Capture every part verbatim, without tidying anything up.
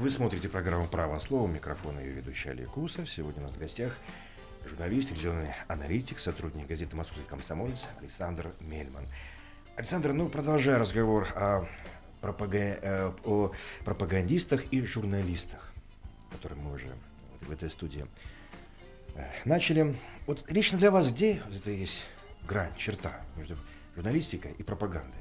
Вы смотрите программу «Право слова». Микрофон ее ведущий Олег Усов. Сегодня у нас в гостях журналист, телевизионный аналитик, сотрудник газеты «Московский комсомолец» Александр Мельман. Александр, ну, продолжая разговор о, пропага... о пропагандистах и журналистах, которые мы уже в этой студии начали. Вот лично для вас где это есть грань, черта между журналистикой и пропагандой?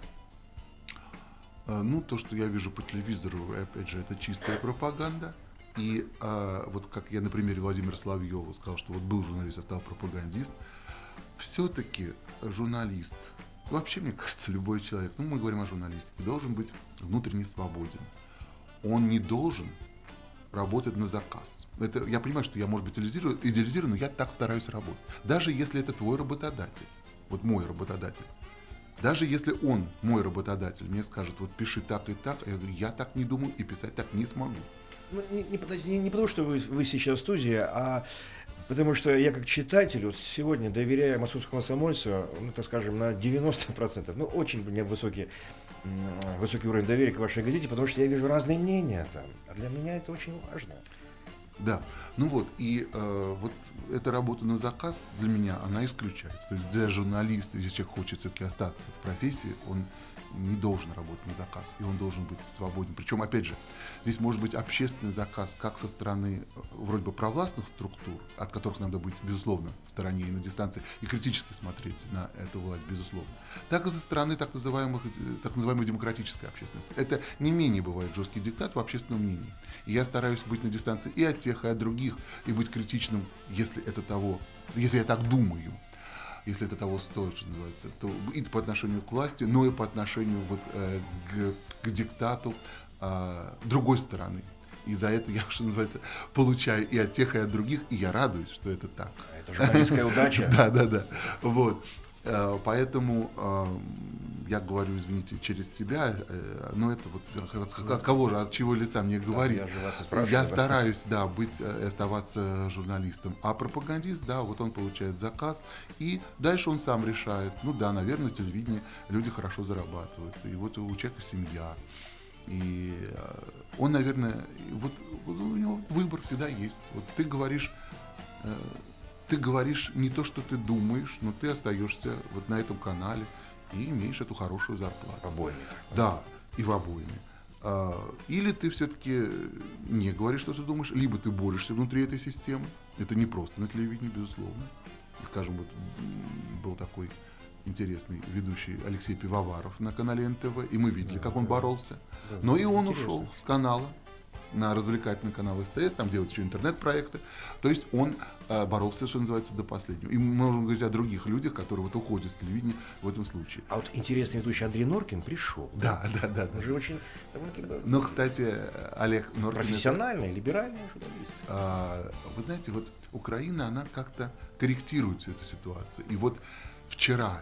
Ну, то, что я вижу по телевизору, опять же, это чистая пропаганда. И а, вот как я на примере Владимира Соловьева сказал, что вот был журналист, а стал пропагандист, все-таки журналист, вообще, мне кажется, любой человек, ну, мы говорим о журналистике, должен быть внутренне свободен. Он не должен работать на заказ. Это, я понимаю, что я, может быть, идеализирую, идеализирую, но я так стараюсь работать. Даже если это твой работодатель, вот мой работодатель, даже если он, мой работодатель, мне скажет, вот пиши так и так, я говорю, я так не думаю и писать так не смогу. Ну, не, не, не, не потому, что вы, вы сейчас в студии, а потому что я как читатель вот сегодня доверяю Московскому комсомольцу, ну, так скажем, на девяносто процентов. Ну, очень у меня высокий, высокий уровень доверия к вашей газете, потому что я вижу разные мнения там. А для меня это очень важно. Да, ну вот, и э, вот эта работа на заказ для меня, она исключается. То есть для журналиста, если человек хочет все-таки остаться в профессии, он не должен работать на заказ, и он должен быть свободен. Причем, опять же, здесь может быть общественный заказ как со стороны вроде бы провластных структур, от которых надо быть, безусловно, в стороне и на дистанции, и критически смотреть на эту власть, безусловно, так и со стороны так называемых, так называемой демократической общественности. Это не менее бывает жесткий диктат в общественном мнении. И я стараюсь быть на дистанции и от тех, и от других, и быть критичным, если это того, если я так думаю. Если это того стоит, что называется, то и по отношению к власти, но и по отношению вот, э, к, к диктату э, другой стороны. И за это я, что называется, получаю и от тех, и от других, и я радуюсь, что это так. Это журналистская удача. Да, да, да. Вот. Поэтому я говорю, извините, через себя, но это вот от кого же, от чего лица мне говорить. Да, я, я стараюсь, да, быть, оставаться журналистом. А пропагандист, да, вот он получает заказ, и дальше он сам решает. Ну да, наверное, телевидение люди хорошо зарабатывают. И вот у человека семья. И он, наверное, вот, вот у него выбор всегда есть. Вот ты говоришь. Ты говоришь не то, что ты думаешь, но ты остаешься вот на этом канале и имеешь эту хорошую зарплату. В обойме. Да, и в обойме. Или ты все-таки не говоришь, что ты думаешь, либо ты борешься внутри этой системы. Это не просто на телевидении, безусловно. Скажем, вот был такой интересный ведущий Алексей Пивоваров на канале эн тэ вэ, и мы видели, как он боролся. Но и он ушел с канала на развлекательный канал эс тэ эс, там делают еще интернет-проекты. То есть он э, боролся, что называется, до последнего. И мы можем говорить о других людях, которые вот уходят с телевидения в этом случае. А вот интересный ведущий Андрей Норкин пришел. Да, да, да. да, Уже да. очень... Но, кстати, Олег Норкин... Профессиональный, это... либеральный журналист. А, вы знаете, вот Украина, она как-то корректирует всю эту ситуацию. И вот вчера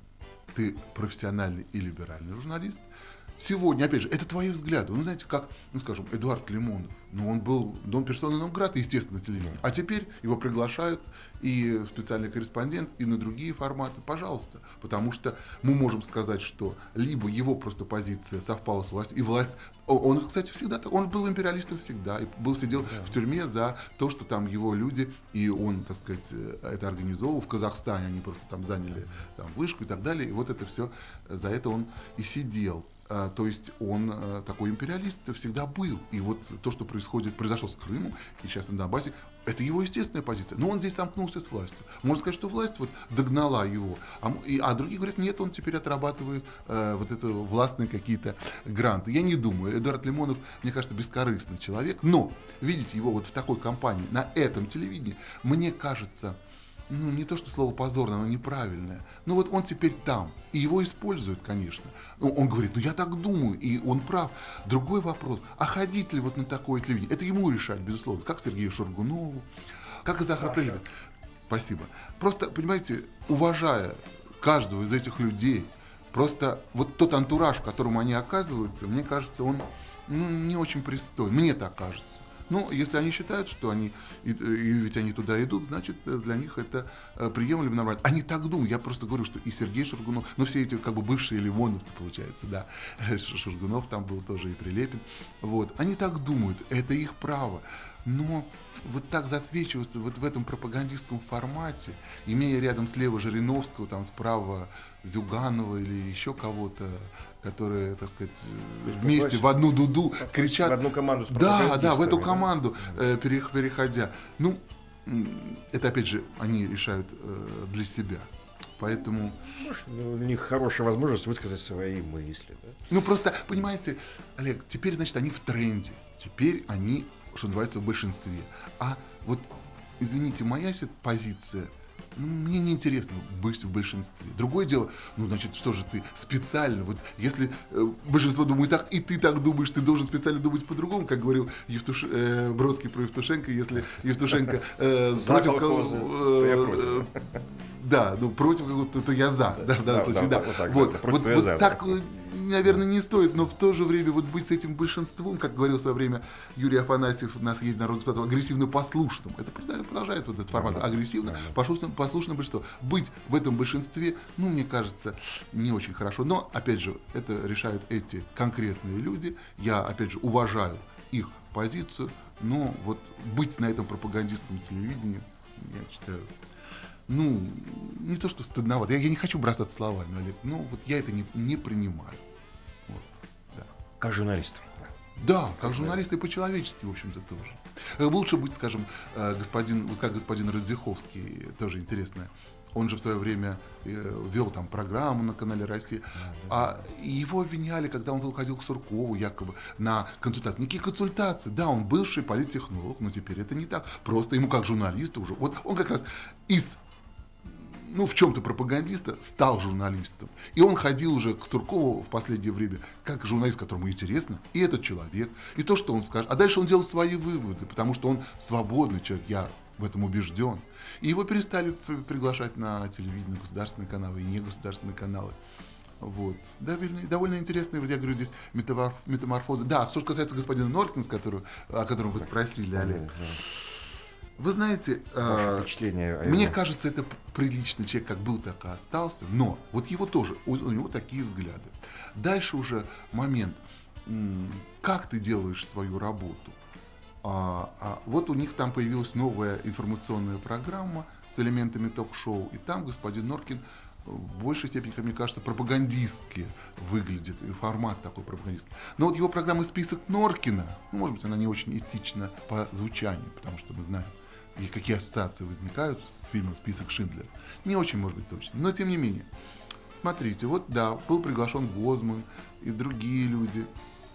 ты профессиональный и либеральный журналист, сегодня, опять же, это твои взгляды. Ну, знаете, как, ну, скажем, Эдуард Лимонов. Ну, он был дом персона нон-грата, естественно, на телевидении. А теперь его приглашают и в специальный корреспондент, и на другие форматы. Пожалуйста. Потому что мы можем сказать, что либо его просто позиция совпала с властью, и власть... Он, кстати, всегда... Он был империалистом всегда. И был, сидел да. в тюрьме за то, что там его люди, и он, так сказать, это организовывал. В Казахстане они просто там заняли там, вышку и так далее. И вот это все, за это он и сидел. А, то есть он а, такой империалист всегда был. И вот то, что происходит, произошло с Крымом и сейчас на Донбассе, это его естественная позиция. Но он здесь сомкнулся с властью. Можно сказать, что власть вот догнала его. А, и, а другие говорят, нет, он теперь отрабатывает а, вот это властные какие-то гранты. Я не думаю. Эдуард Лимонов, мне кажется, бескорыстный человек. Но видеть его вот в такой компании, на этом телевидении, мне кажется... Ну, не то, что слово позорное, оно неправильное. Но вот он теперь там, и его используют, конечно. Ну, он говорит, ну я так думаю, и он прав. Другой вопрос, а ходить ли вот на такое телевидение? Это ему решать, безусловно. Как Сергею Шургунову, как и Захару Прилепину. Спасибо. Просто, понимаете, уважая каждого из этих людей, просто вот тот антураж, в котором они оказываются, мне кажется, он ну, не очень пристойный. Мне так кажется. Но если они считают, что они, и, и ведь они туда идут, значит, для них это приемлемо, нормально. Они так думают. Я просто говорю, что и Сергей Шургунов, ну, все эти как бы бывшие лимоновцы, получается, да, Шургунов там был тоже и Прилепин, вот, они так думают, это их право. Но вот так засвечиваться вот в этом пропагандистском формате, имея рядом слева Жириновского, там справа Зюганова или еще кого-то, которые, так сказать, вместе в одну дуду кричат. В одну команду с Да, да, в эту команду да? э, переходя. Ну, это опять же они решают э, для себя. Поэтому... Может, ну, у них хорошая возможность высказать свои мысли. Да? Ну, просто, понимаете, Олег, теперь, значит, они в тренде. Теперь они, что называется, в большинстве. А вот, извините, моя позиция, ну, мне неинтересно быть в большинстве. Другое дело, ну, значит, что же ты специально, вот если э, большинство думает так, и ты так думаешь, ты должен специально думать по-другому, как говорил Евтуш... э, Бродский про Евтушенко, если Евтушенко э, против кого... Да, ну против кого-то, то я за, да, в данном случае, да. Вот, вот, вот так, наверное, не стоит, но в то же время вот быть с этим большинством, как говорил в свое время Юрий Афанасьев, у нас есть народный депутат, агрессивно-послушным. Это продолжает вот этот формат, агрессивно, послушным большинство. Быть в этом большинстве, ну, мне кажется, не очень хорошо. Но, опять же, это решают эти конкретные люди. Я, опять же, уважаю их позицию, но вот быть на этом пропагандистском телевидении, я считаю... Ну, не то, что стыдновато. Я, я не хочу бросаться словами, Олег, но вот я это не, не принимаю. Вот, да. Как журналист. Да, как журналист и по-человечески, в общем-то, тоже. Лучше быть, скажем, господин, вот как господин Радзиховский, тоже интересно. Он же в свое время вел там программу на канале «Россия», а его обвиняли, когда он ходил к Суркову якобы на консультации. Никакие консультации. Да, он бывший политтехнолог, но теперь это не так. Просто ему как журналисту уже. Вот он как раз из... ну, в чем-то пропагандиста, стал журналистом. И он ходил уже к Суркову в последнее время, как журналист, которому интересно, и этот человек, и то, что он скажет. А дальше он делал свои выводы, потому что он свободный человек, я в этом убежден. И его перестали приглашать на телевидение, государственные каналы и негосударственные каналы. Вот. Довольно, довольно интересные, вот я говорю, здесь метаморфозы. Да, что касается господина Норкина, о котором вы спросили, Олег. Вы знаете, э, мне кажется, это приличный человек, как был, так и остался, но вот его тоже, у, у него такие взгляды. Дальше уже момент, как ты делаешь свою работу. А, а, вот у них там появилась новая информационная программа с элементами ток-шоу, и там господин Норкин в большей степени, как мне кажется, пропагандистски выглядит, и формат такой пропагандистский. Но вот его программа «Список Норкина», ну, может быть, она не очень этична по звучанию, потому что мы знаем, и какие ассоциации возникают с фильмом «Список Шиндлера». Не очень, может быть, точно. Но, тем не менее, смотрите, вот, да, был приглашен Гозман и другие люди.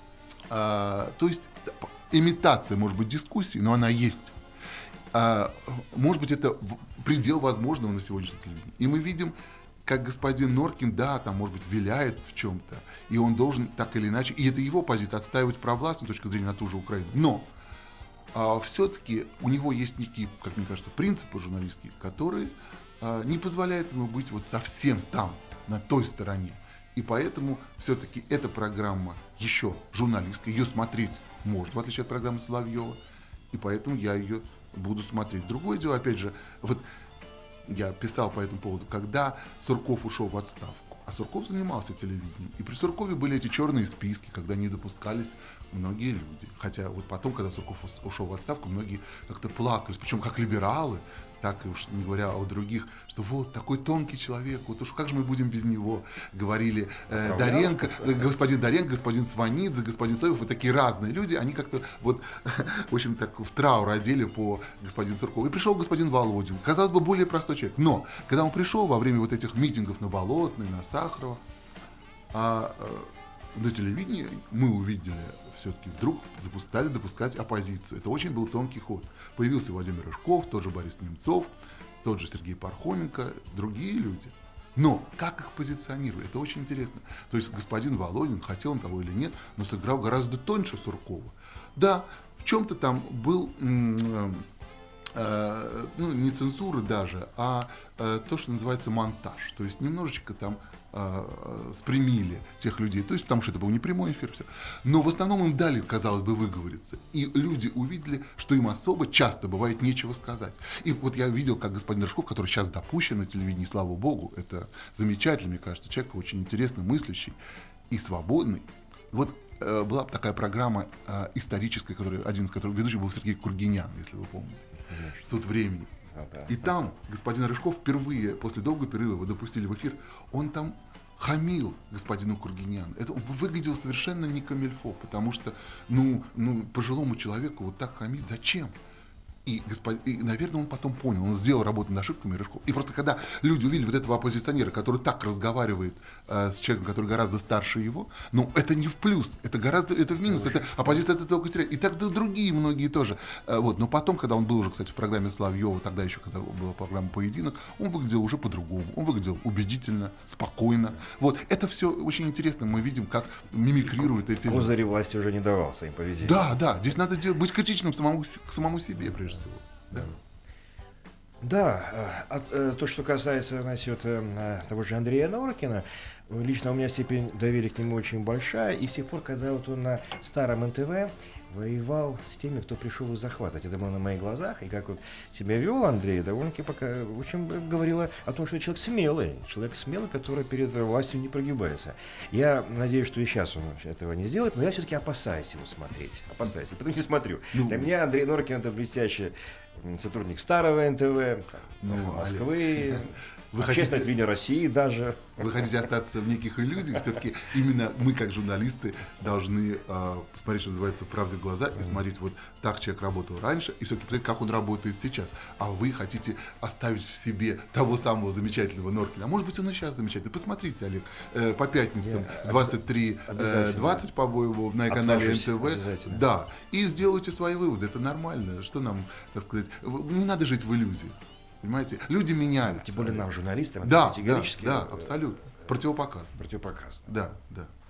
А, то есть, имитация, может быть, дискуссии, но она есть. А, может быть, это предел возможного на сегодняшнем телевидении. И мы видим, как господин Норкин, да, там, может быть, виляет в чем-то, и он должен так или иначе, и это его позиция, отстаивать провластную точку зрения на ту же Украину. Но а, все-таки у него есть некие, как мне кажется, принципы журналистские, которые а, не позволяют ему быть вот совсем там, на той стороне. И поэтому все-таки эта программа еще журналистская, ее смотреть можно, в отличие от программы Соловьева, и поэтому я ее буду смотреть. Другое дело, опять же, вот я писал по этому поводу, когда Сурков ушел в отставку, а Сурков занимался телевидением, и при Суркове были эти черные списки, когда не допускались многие люди. Хотя вот потом, когда Сурков ушел в отставку, многие как-то плакались, причем как либералы, так и уж не говоря о других, что вот такой тонкий человек, вот уж как же мы будем без него, говорили э, Доренко, э, господин Доренко, господин Сванидзе, господин Соев, вот такие разные люди, они как-то вот, в общем, так в траур одели по господину Суркову. И пришел господин Володин, казалось бы, более простой человек, но когда он пришел во время вот этих митингов на Болотной, на Сахарова, а, э, на телевидении мы увидели, все-таки вдруг стали допускать оппозицию. Это очень был тонкий ход. Появился Владимир Рыжков, тот же Борис Немцов, тот же Сергей Пархоменко, другие люди. Но как их позиционировали, это очень интересно. То есть господин Володин, хотел он того или нет, но сыграл гораздо тоньше Суркова. Да, в чем-то там был м- э, ну, не цензуры даже, а э, то, что называется монтаж. То есть немножечко там э, спрямили тех людей. То есть потому что это был не прямой эфир, все. Но в основном им дали, казалось бы, выговориться. И люди увидели, что им особо часто бывает нечего сказать. И вот я видел, как господин Рыжков, который сейчас допущен на телевидении, слава богу, это замечательно, мне кажется, человек очень интересный, мыслящий и свободный. Вот э, была такая программа э, историческая, которая, один из которых ведущий был Сергей Кургинян, если вы помните. Конечно. «Суд времени». А, да. И там господин Рыжков впервые, после долгого перерыва, его допустили в эфир, он там хамил господину Кургиняну. Это он выглядел совершенно не камильфо, потому что, ну, ну, пожилому человеку вот так хамить зачем? И, господ... и, наверное, он потом понял, он сделал работу над ошибками Рыжкова. И просто когда люди увидели вот этого оппозиционера, который так разговаривает э, с человеком, который гораздо старше его, ну, это не в плюс, это гораздо, это в минус, это оппозиция это только теряет. И так да, другие многие тоже. Э, вот. Но потом, когда он был уже, кстати, в программе Соловьева, тогда еще, когда была программа «Поединок», он выглядел уже по-другому. Он выглядел убедительно, спокойно. Вот. Это все очень интересно. Мы видим, как мимикрируют эти люди. Козыри власти уже не давал своим поведением. Да, да. Здесь надо делать, быть критичным самому, к самому себе, прежде всего. Да. Да, а, а, то, что касается насчет а, того же Андрея Норкина, лично у меня степень доверия к нему очень большая, и с тех пор, когда вот он на старом эн тэ вэ воевал с теми, кто пришел их захватывать, это было на моих глазах, и как вот себя вел Андрей, довольно-таки пока очень говорило о том, что человек смелый, человек смелый, который перед властью не прогибается. Я надеюсь, что и сейчас он этого не сделает, но я все-таки опасаюсь его смотреть, опасаюсь, и потому не смотрю. Ну, для меня Андрей Норкин это блестящий сотрудник старого эн тэ вэ, ну, Москвы, вы общественное хотите... телевидение России даже. Вы хотите остаться в неких иллюзиях? Все-таки именно мы, как журналисты, должны э, посмотреть, что называется, правде в глаза и смотреть, вот так человек работал раньше, и все-таки посмотреть, как он работает сейчас. А вы хотите оставить в себе того самого замечательного Норкина. А может быть, он и сейчас замечательный. Посмотрите, Олег, э, по пятницам двадцать три двадцать, по-моему, на канале эн тэ вэ. Да, и сделайте свои выводы. Это нормально. Что нам, так сказать, не надо жить в иллюзиях. Понимаете? Люди меняются. Тем более нам, журналистам, да, категорически. Да, да, абсолютно. Противопоказано. Противопоказано. Да, да.